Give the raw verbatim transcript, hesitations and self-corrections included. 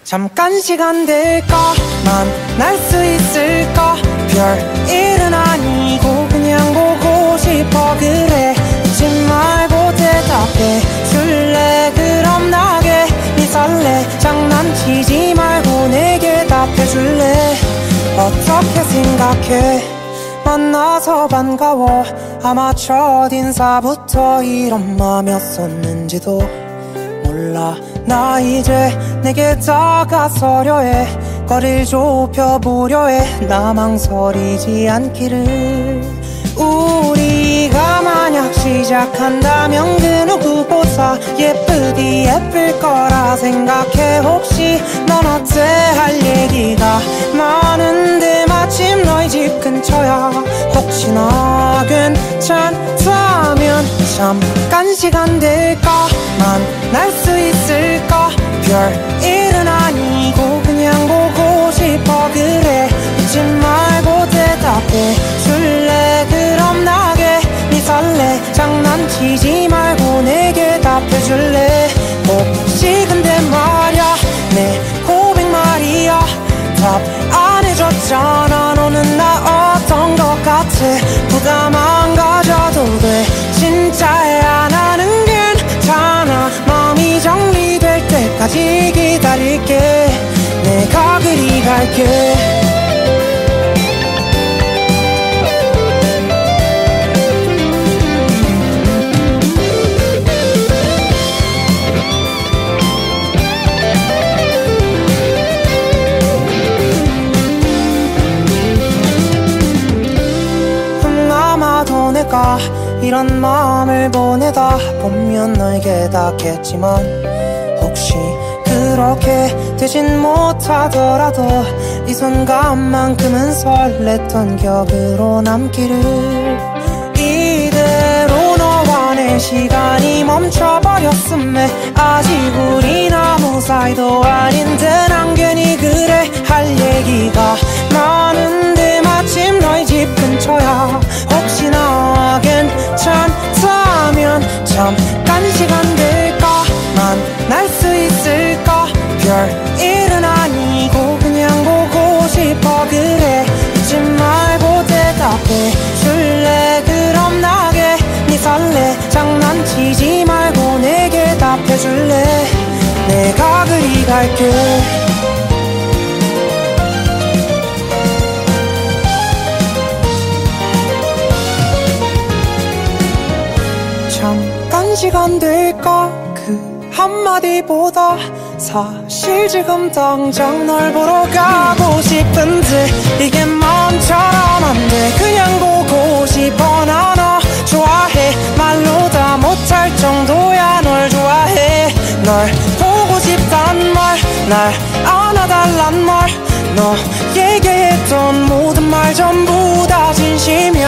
잠깐 시간 될까? 만날 수 있을까? 별일은 아니고 그냥 보고 싶어. 그래 웃지 말고 대답해 줄래? 그럼 나게 네 설레. 장난치지 말고 내게 답해줄래? 어떻게 생각해? 만나서 반가워. 아마 첫인사부터 이런 맘이었었는지도 몰라. 나 이제 내게 다가서려 해. 거리를 좁혀보려 해. 나 망설이지 않기를. 우리가 만약 시작한다면 그 누구보다 예쁘디 예쁠 거라 생각해. 혹시 넌 어때? 할 얘기가 많은데 마침 너희 집 근처야. 혹시나 괜찮다면 잠깐 시간 될까? 만날 수 있을까? 별일은 아니고 그냥 보고 싶어. 그래 웃지 말고 대답해 줄래? 그럼 나게 네 설레. 장난치지 말고 내게 답해줄래? 혹시 근데 말야 내 고백 말이야 답 안 해줬잖아. 너는 나 어떤 것 같아? 부담 안 가져도 돼. 진짜야 나는 괜찮아. 마음이 정리될 때까지 기다릴게. 내가 그리 갈게. 아마도 내가 이런 마음을 보내다 보면 알게 닿겠지만 혹시 그렇게 되진 못하더라도 이 순간만큼은 설렜던 기억으로 남기를. 이대로 너와 내 시간이 멈춰버렸음에 아직 우린 아무 사이도 아닌데 난 괜히 그래 할 얘기가 많은데 마침 너희 집 근처야. 혹시나 괜찮다면 잠깐 시간 될까? 만날 수 있을까? 별일은 아니고 그냥 보고 싶어. 그래 웃지 말고 대답해 줄래? 그럼 나게 네 설레. 장난치지 말고 내게 답해줄래? 내가 그리 갈게. 잠깐 시간 될까? 그 한마디보다 사실 지금 당장 널 보러 가고 싶은데 이게 마음처럼 안 돼. 그냥 보고 싶어. 나 너 좋아해. 말로 다 못할 정도야 널 좋아해. 널 보고 싶단 말, 날 안아달란 말, 너에게 했던 모든 말 전부 다 진심이야.